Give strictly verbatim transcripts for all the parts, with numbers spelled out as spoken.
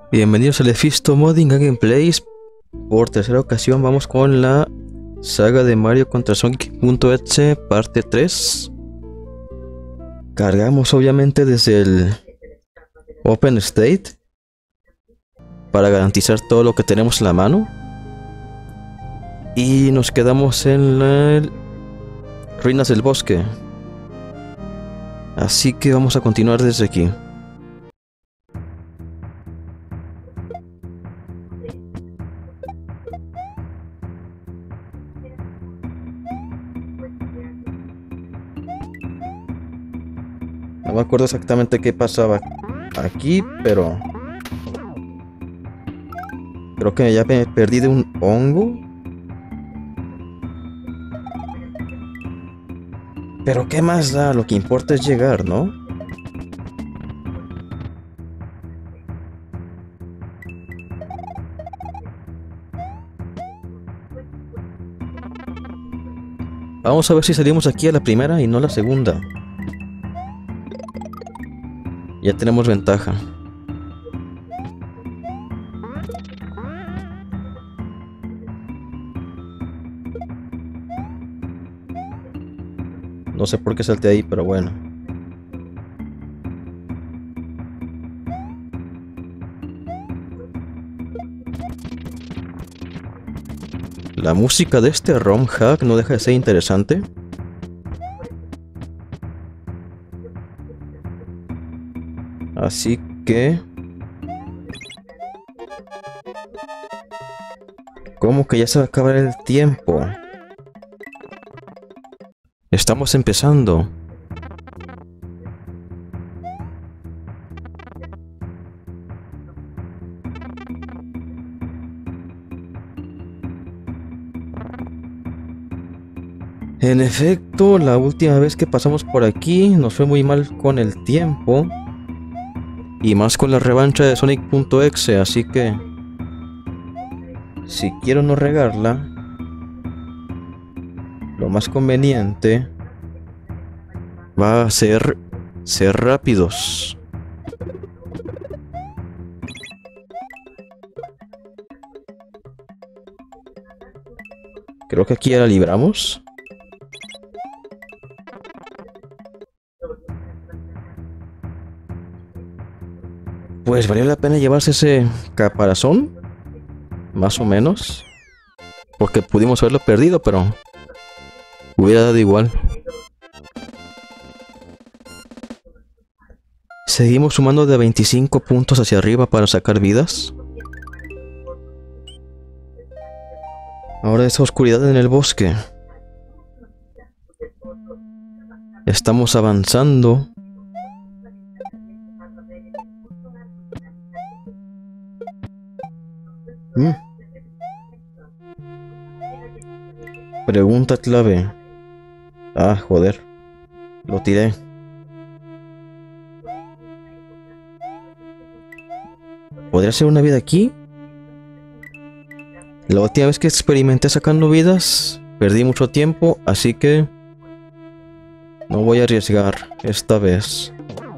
Bienvenidos al Efisto Modding Gameplays. Por tercera ocasión vamos con la saga de Mario contra Sonic.exe parte tres. Cargamos obviamente desde el Open State para garantizar todo lo que tenemos en la mano. Y nos quedamos en las ruinas del bosque. Así que vamos a continuar desde aquí. No me acuerdo exactamente qué pasaba aquí, pero creo que ya me perdí de un hongo. Pero qué más da, lo que importa es llegar, ¿no? Vamos a ver si salimos aquí a la primera y no a la segunda. Ya tenemos ventaja. No sé por qué salté ahí, pero bueno. La música de este ROM hack no deja de ser interesante. Así que... ¿Cómo que ya se va a acabar el tiempo? Estamos empezando. En efecto, la última vez que pasamos por aquí nos fue muy mal con el tiempo. Y más con la revancha de Sonic.exe, así que... si quiero no regarla, lo más conveniente va a ser ser rápidos. Creo que aquí ya la libramos. Pues valió la pena llevarse ese caparazón, más o menos, porque pudimos haberlo perdido, pero hubiera dado igual. Seguimos sumando de veinticinco puntos hacia arriba para sacar vidas. Ahora esa oscuridad en el bosque. Estamos avanzando. ¿Mm? Pregunta clave. Ah, joder. Lo tiré. ¿Podría ser una vida aquí? La última vez que experimenté sacando vidas, perdí mucho tiempo, así que no voy a arriesgar esta vez.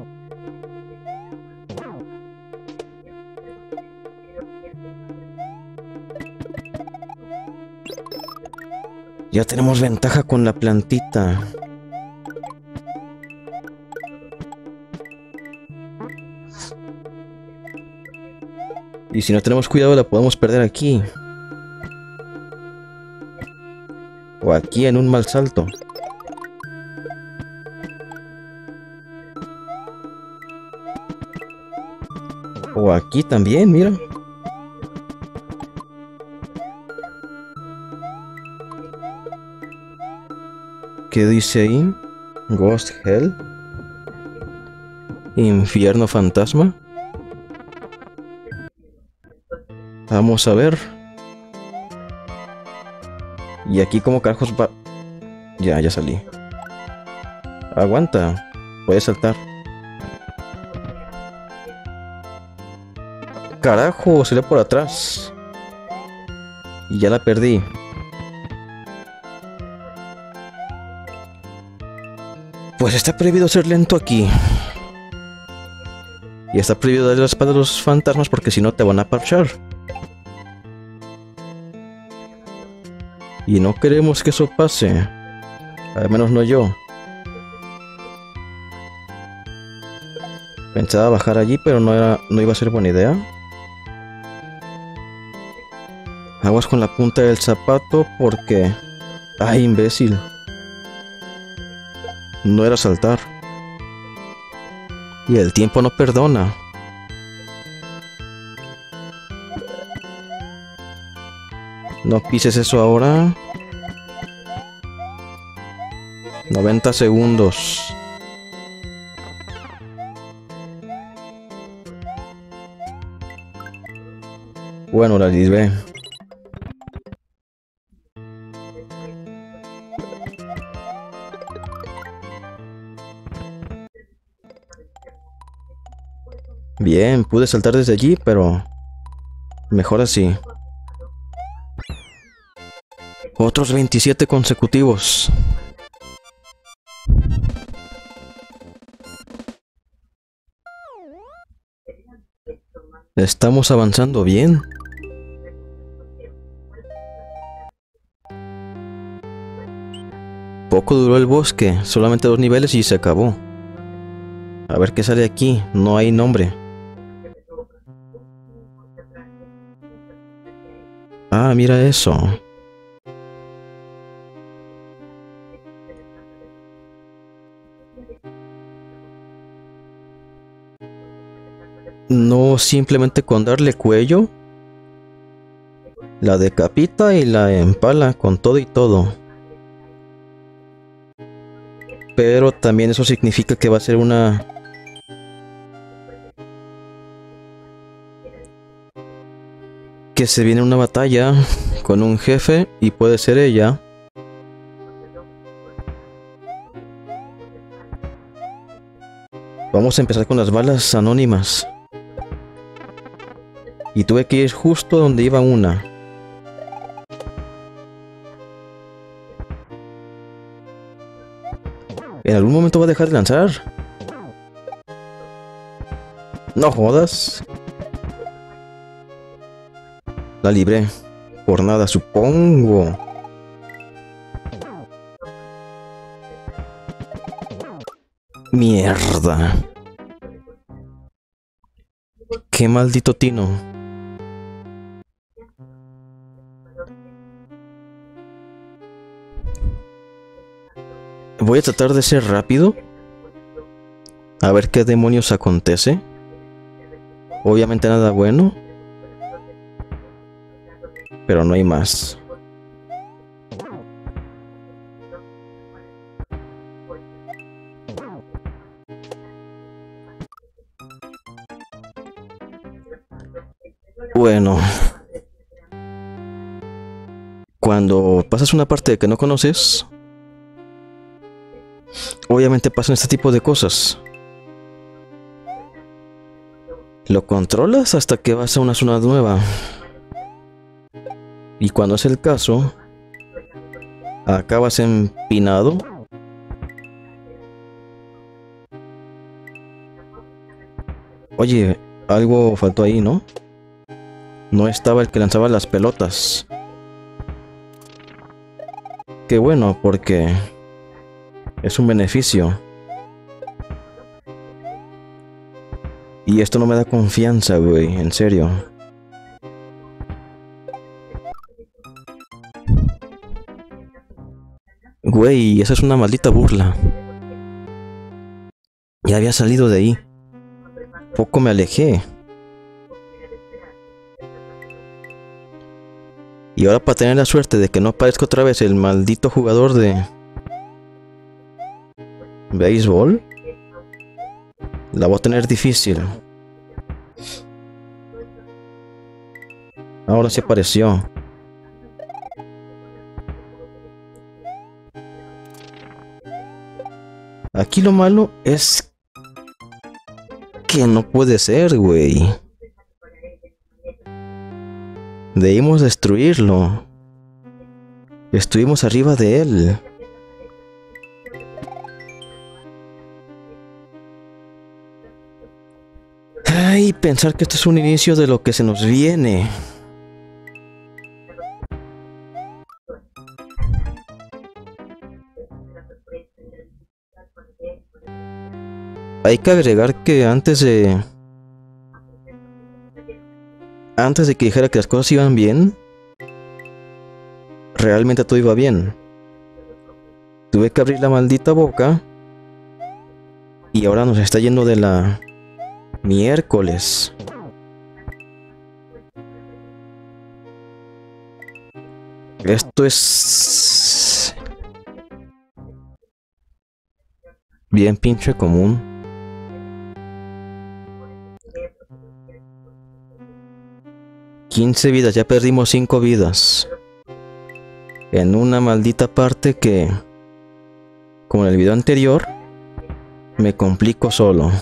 Ya tenemos ventaja con la plantita. Y si no tenemos cuidado la podemos perder aquí. O aquí en un mal salto. O aquí también, mira. ¿Qué dice ahí? Ghost Hell. Infierno fantasma. Vamos a ver. Y aquí como carajos va... Ya, ya salí. Aguanta. Puedes saltar. Carajo, se ve por atrás. Y ya la perdí. Pues está prohibido ser lento aquí. Y está prohibido darle la espalda a los fantasmas porque si no te van a parchar. Y no queremos que eso pase. Al menos no yo. Pensaba bajar allí, pero no, era, no iba a ser buena idea. Aguas con la punta del zapato porque... ¡Ay, imbécil! No era saltar. Y el tiempo no perdona. No pises eso ahora. noventa segundos. Bueno, la libré. Bien, pude saltar desde allí, pero mejor así. Otros veintisiete consecutivos. Estamos avanzando bien. Poco duró el bosque, solamente dos niveles y se acabó. A ver qué sale aquí, no hay nombre. Ah, mira eso. No simplemente con darle cuello, la decapita y la empala con todo y todo. Pero también eso significa que va a ser una... que se viene una batalla con un jefe y puede ser ella. Vamos a empezar con las balas anónimas. Y tuve que ir justo donde iba una. ¿En algún momento va a dejar de lanzar? No jodas. La libré. Por nada, supongo. Mierda. Qué maldito tino. Voy a tratar de ser rápido. A ver qué demonios acontece. Obviamente nada bueno. Pero no hay más. Bueno. Cuando pasas una parte que no conoces, obviamente pasan este tipo de cosas. Lo controlas hasta que vas a una zona nueva. Y cuando es el caso, acabas empinado. Oye, algo faltó ahí, ¿no? No estaba el que lanzaba las pelotas. Qué bueno, porque es un beneficio. Y esto no me da confianza, güey, en serio. Güey, esa es una maldita burla. Ya había salido de ahí. Poco me alejé. Y ahora para tener la suerte de que no aparezca otra vez el maldito jugador de... béisbol, la voy a tener difícil. Ahora sí apareció. Aquí lo malo es que no puede ser, güey. Debimos destruirlo. Estuvimos arriba de él. Ay, pensar que esto es un inicio de lo que se nos viene. Hay que agregar que antes de... Antes de que dijera que las cosas iban bien, realmente todo iba bien. Tuve que abrir la maldita boca y ahora nos está yendo de la miércoles. Esto es bien pinche común. quince vidas, ya perdimos cinco vidas. En una maldita parte que, como en el video anterior, me complico solo.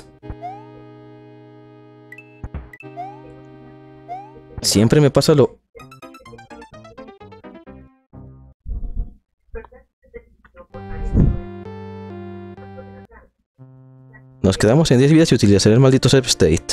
Siempre me pasa lo... Nos quedamos en diez vidas y utilizaré el maldito save state.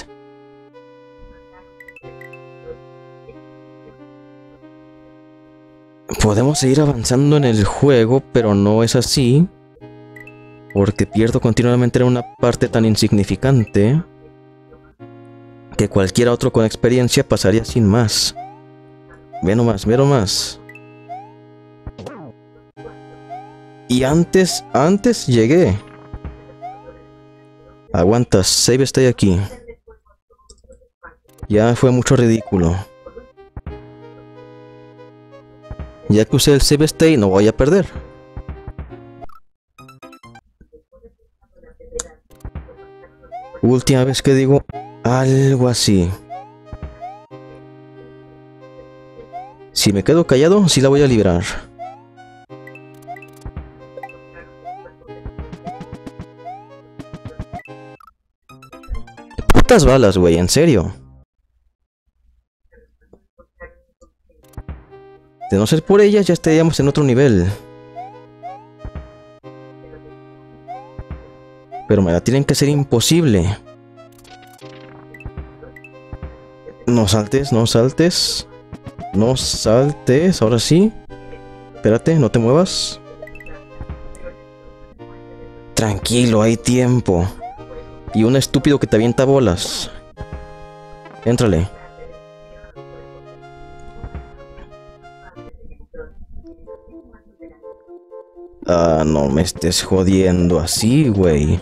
Podemos seguir avanzando en el juego, pero no es así. Porque pierdo continuamente en una parte tan insignificante que cualquier otro con experiencia pasaría sin más. Ve nomás, ve nomás. Y antes, antes llegué. Aguanta, save state aquí. Ya fue mucho ridículo. Ya que usé el save state, no voy a perder. Última vez que digo algo así. Si me quedo callado, sí la voy a librar. Putas balas, güey, en serio. De no ser por ellas, ya estaríamos en otro nivel. Pero me la tienen que hacer imposible. No saltes, no saltes. No saltes, ahora sí. Espérate, no te muevas. Tranquilo, hay tiempo. Y un estúpido que te avienta bolas. Éntrale. Ah, no me estés jodiendo así, güey.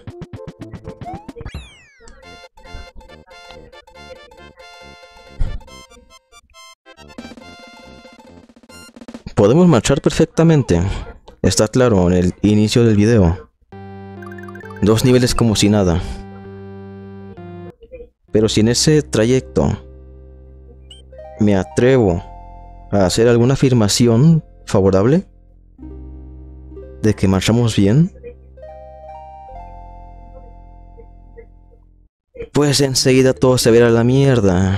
Podemos marchar perfectamente. Está claro en el inicio del video. Dos niveles como si nada. Pero si en ese trayecto me atrevo a hacer alguna afirmación favorable de que marchamos bien, pues enseguida todo se verá a la mierda.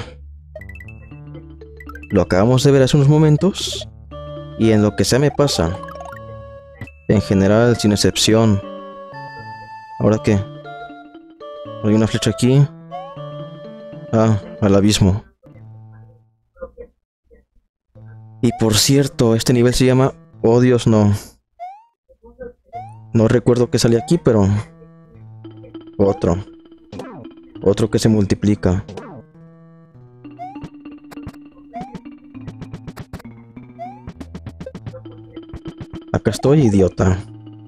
Lo acabamos de ver hace unos momentos y en lo que sea me pasa. En general, sin excepción. ¿Ahora qué? Hay una flecha aquí. Ah, al abismo. Y por cierto, este nivel se llama... Oh Dios, no. No recuerdo qué sale aquí, pero... Otro. Otro que se multiplica. Acá estoy, idiota.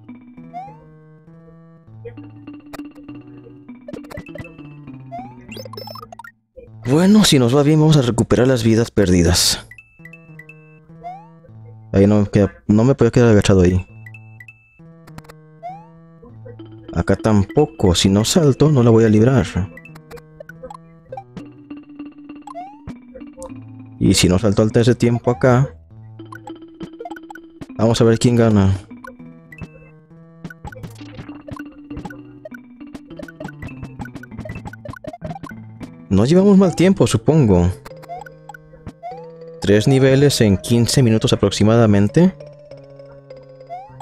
Bueno, si nos va bien, vamos a recuperar las vidas perdidas. Ahí no me, queda, no me puedo quedar agachado ahí. Acá tampoco. Si no salto, no la voy a librar. Y si no salto antes de tiempo acá... Vamos a ver quién gana. No llevamos mal tiempo, supongo. Tres niveles en quince minutos aproximadamente.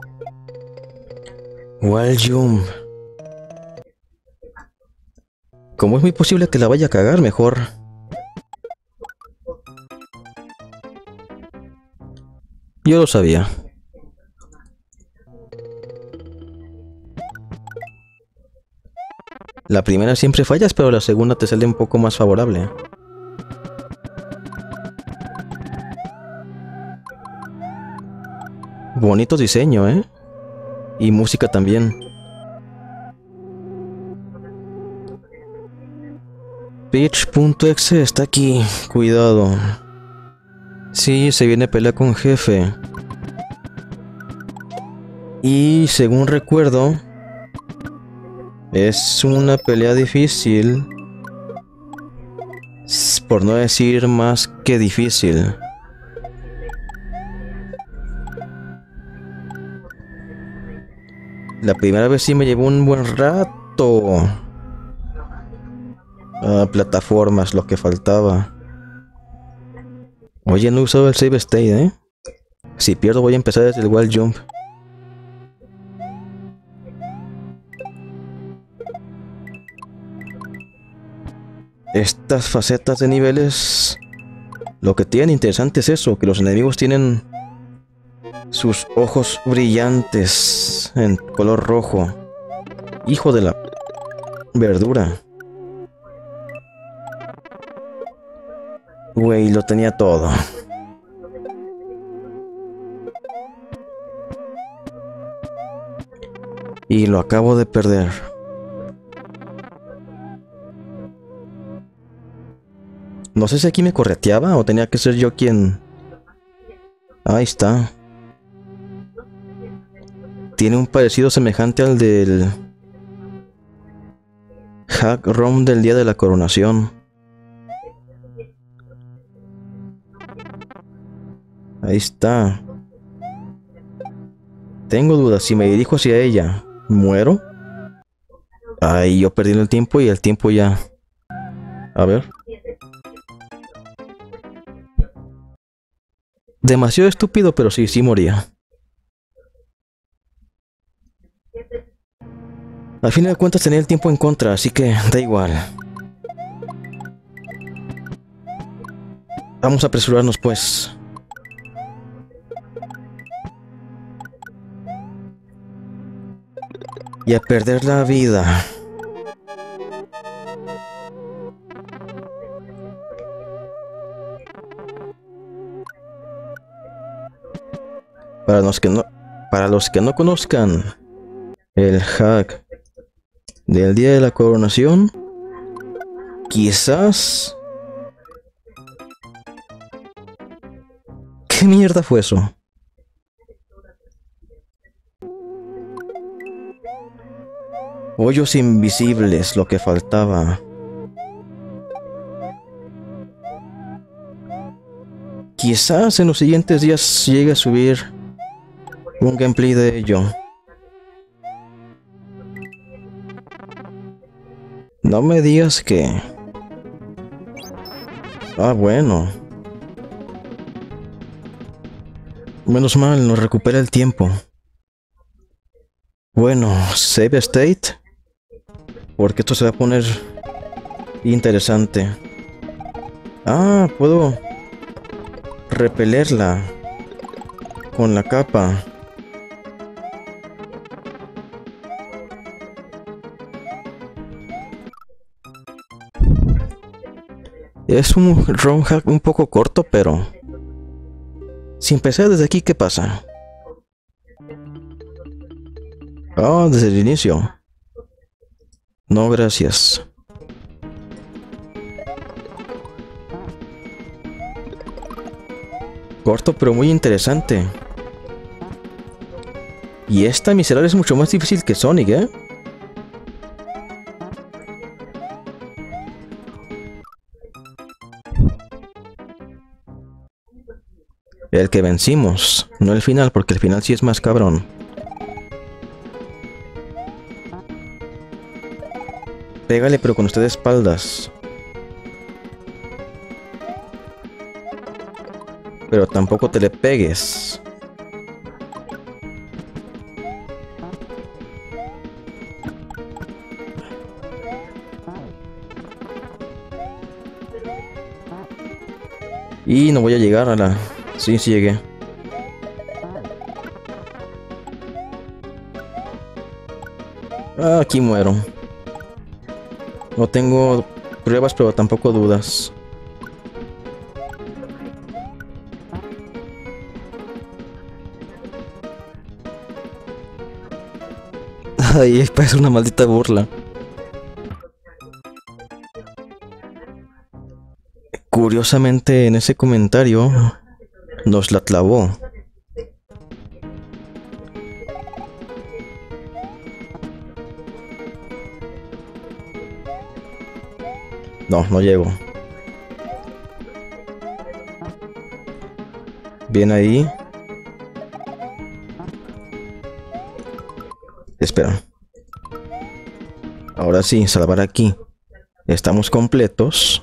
Wall Jump. Como es muy posible que la vaya a cagar, mejor... Yo lo sabía. La primera siempre fallas, pero la segunda te sale un poco más favorable. Bonito diseño, ¿eh? Y música también. Pitch.exe está aquí. Cuidado. Sí, se viene pelea con jefe. Y según recuerdo, es una pelea difícil. Por no decir más que difícil. La primera vez sí me llevó un buen rato. Ah, plataformas, lo que faltaba. Oye, no he usado el save state, ¿eh? Si pierdo voy a empezar desde el wall jump. Estas facetas de niveles... Lo que tienen interesante es eso, que los enemigos tienen sus ojos brillantes en color rojo. Hijo de la verdura. Güey, lo tenía todo. Y lo acabo de perder. No sé si aquí me correteaba o tenía que ser yo quien... Ahí está. Tiene un parecido semejante al del... Hack ROM del día de la coronación. Ahí está. Tengo dudas, si me dirijo hacia ella, ¿muero? Ay, yo perdí el tiempo y el tiempo ya... A ver... Demasiado estúpido, pero sí, sí moría. Al fin de cuentas tenía el tiempo en contra, así que da igual. Vamos a apresurarnos, pues. Y a perder la vida. Para los que no, para los que no conozcan el hack del día de la coronación, quizás... ¿Qué mierda fue eso? Hoyos invisibles, lo que faltaba. Quizás en los siguientes días llegue a subir un gameplay de ello. No me digas que... Ah, bueno. Menos mal, nos recupera el tiempo. Bueno, save state. Porque esto se va a poner interesante. Ah, puedo repelerla con la capa. Es un ROM hack un poco corto, pero... Si empecé desde aquí, ¿qué pasa? Ah, desde el inicio. No, gracias. Corto, pero muy interesante. Y esta miserable es mucho más difícil que Sonic, ¿eh? El que vencimos, no el final, porque el final sí es más cabrón. Pégale, pero con usted de espaldas. Pero tampoco te le pegues. Y no voy a llegar a la... Sí, sí llegué. Ah, aquí muero. No tengo pruebas, pero tampoco dudas. Ay, parece una maldita burla. Curiosamente, en ese comentario nos la clavó. No, no llego. Bien ahí. Espera. Ahora sí, salvar aquí. Estamos completos.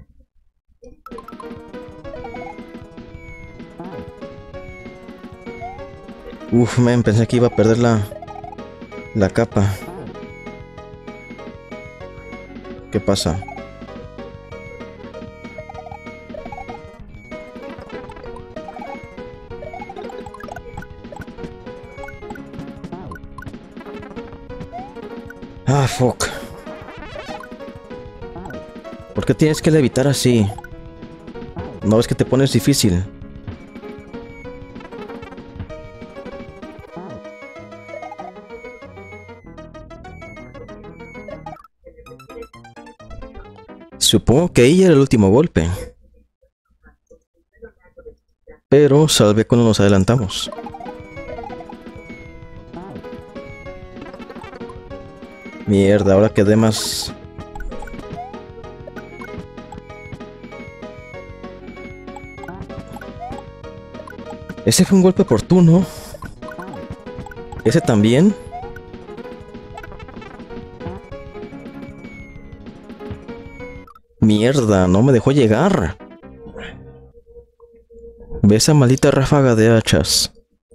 Uf, men, pensé que iba a perder la... La capa. ¿Qué pasa? Ah, fuck. ¿Por qué tienes que levitar así? ¿No ves que te pones difícil? Supongo que ahí era el último golpe. Pero salvé cuando nos adelantamos. Mierda, ahora quedé más... Ese fue un golpe oportuno. Ese también. Mierda, no me dejó llegar. Ve esa maldita ráfaga de hachas.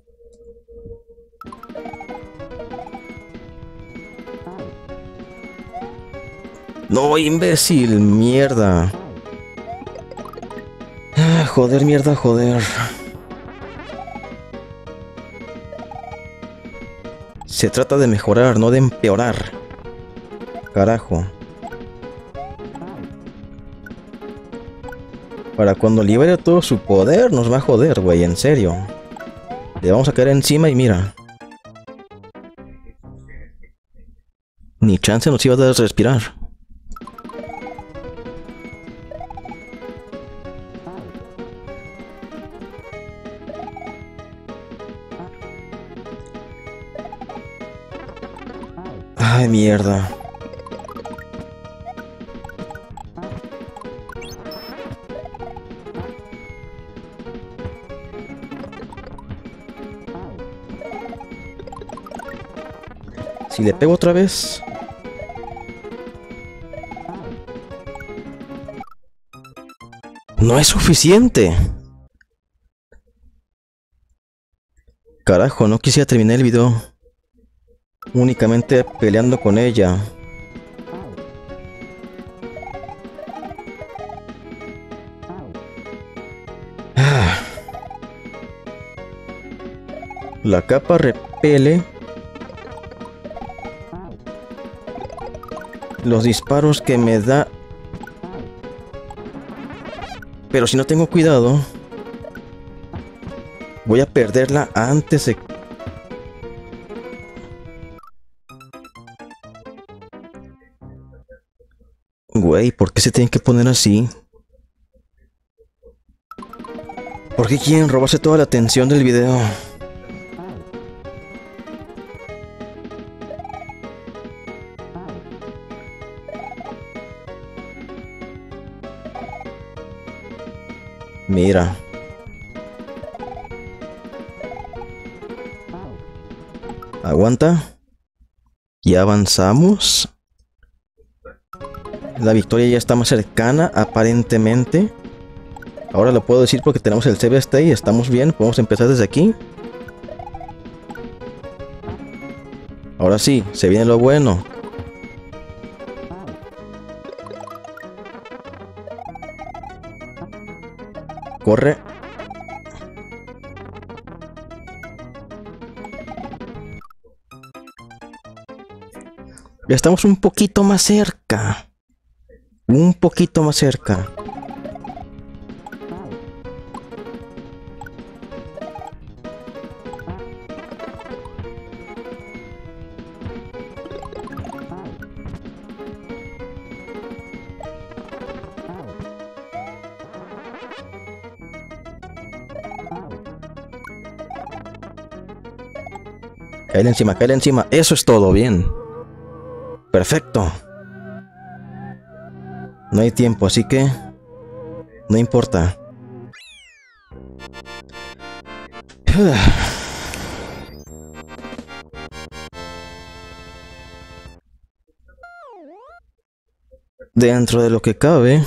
No, imbécil, mierda. Ah, joder, mierda, joder. Se trata de mejorar, no de empeorar. Carajo. Para cuando libere todo su poder, nos va a joder, güey, en serio. Le vamos a caer encima y mira. Ni chance nos iba a dar de respirar. Ay, mierda. Si le pego otra vez... ¡No es suficiente! Carajo, no quisiera terminar el video únicamente peleando con ella. La capa repele los disparos que me da. Pero si no tengo cuidado, voy a perderla antes de... Güey, ¿por qué se tienen que poner así? ¿Por qué quieren robarse toda la atención del video? Mira. Aguanta. Ya avanzamos. La victoria ya está más cercana, aparentemente. Ahora lo puedo decir porque tenemos el save stay. Estamos bien, podemos empezar desde aquí. Ahora sí, se viene lo bueno. Corre. Ya estamos un poquito más cerca. Un poquito más cerca. Cáele encima, cáele encima. Eso es todo, bien. Perfecto. No hay tiempo, así que no importa. Dentro de lo que cabe,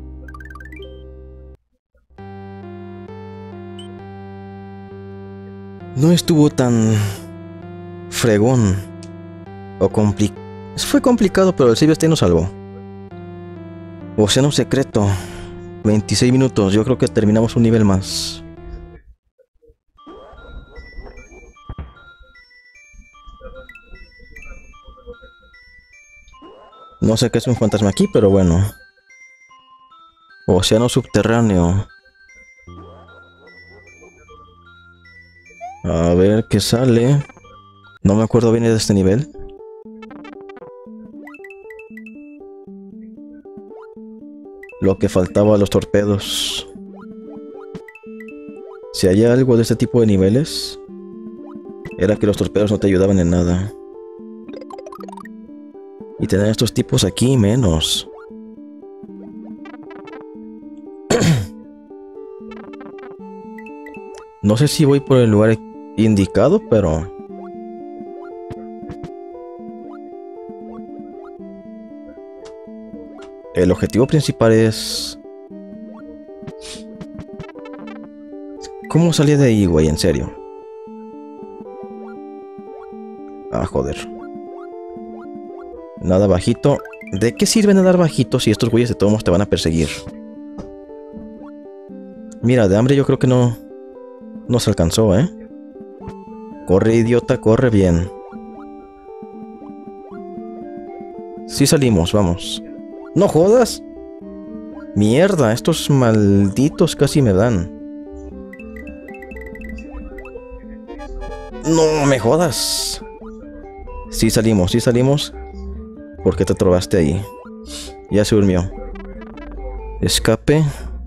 no estuvo tan fregón o complicado. Fue complicado, pero el save este nos salvó. Océano secreto. veintiséis minutos. Yo creo que terminamos un nivel más. No sé qué es un fantasma aquí, pero bueno. Océano subterráneo. A ver qué sale. No me acuerdo bien de este nivel. Lo que faltaba a los torpedos. Si hay algo de este tipo de niveles, era que los torpedos no te ayudaban en nada. Y tener estos tipos aquí menos. No sé si voy por el lugar indicado, pero el objetivo principal es... ¿Cómo salí de ahí, güey? En serio. Ah, joder. Nada bajito. ¿De qué sirve nadar bajito si estos güeyes de todos modos te van a perseguir? Mira, de hambre yo creo que no... No se alcanzó, ¿eh? Corre, idiota, corre bien. Sí salimos, vamos. ¡No jodas! Mierda, estos malditos casi me dan. ¡No me jodas! Sí salimos, sí salimos. ¿Por qué te trobaste ahí? Ya se durmió. Escape.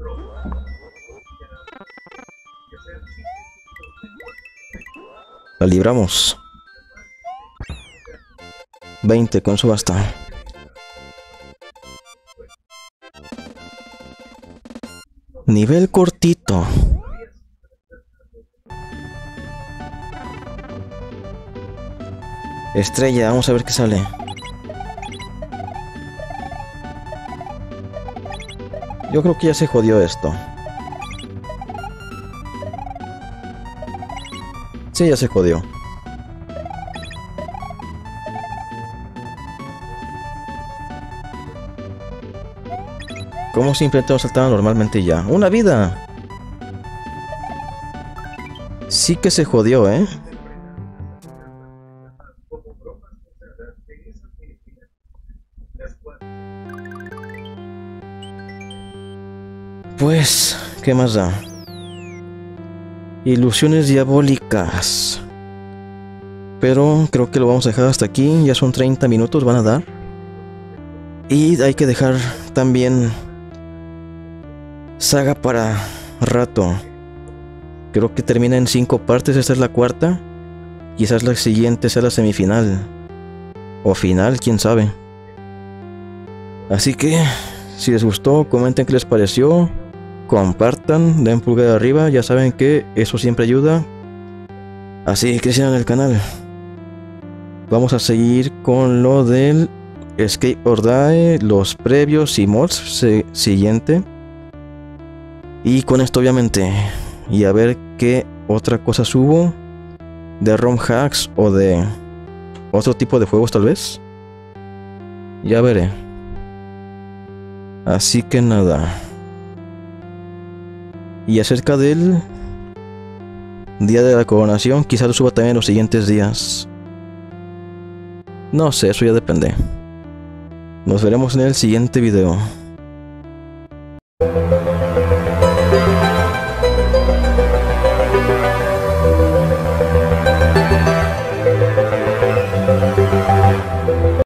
La libramos. veinte, con eso basta. Nivel cortito. Estrella, vamos a ver qué sale. Yo creo que ya se jodió esto. Sí, ya se jodió. Como simplemente nos saltaba normalmente ya. ¡Una vida! Sí que se jodió, ¿eh? Pues, ¿qué más da? Ilusiones diabólicas. Pero creo que lo vamos a dejar hasta aquí. Ya son treinta minutos, van a dar. Y hay que dejar también saga para rato. Creo que termina en cinco partes. Esta es la cuarta. Quizás la siguiente sea la semifinal. O final, quién sabe. Así que, si les gustó, comenten qué les pareció. Compartan, den pulgar arriba. Ya saben que eso siempre ayuda. Así crecieron el canal. Vamos a seguir con lo del Escape or Die, los previos y mods se siguiente. Y con esto obviamente. Y a ver qué otra cosa subo. De ROM hacks o de otro tipo de juegos tal vez. Ya veré. Así que nada. Y acerca del día de la coronación, quizás lo suba también en los siguientes días. No sé, eso ya depende. Nos veremos en el siguiente video.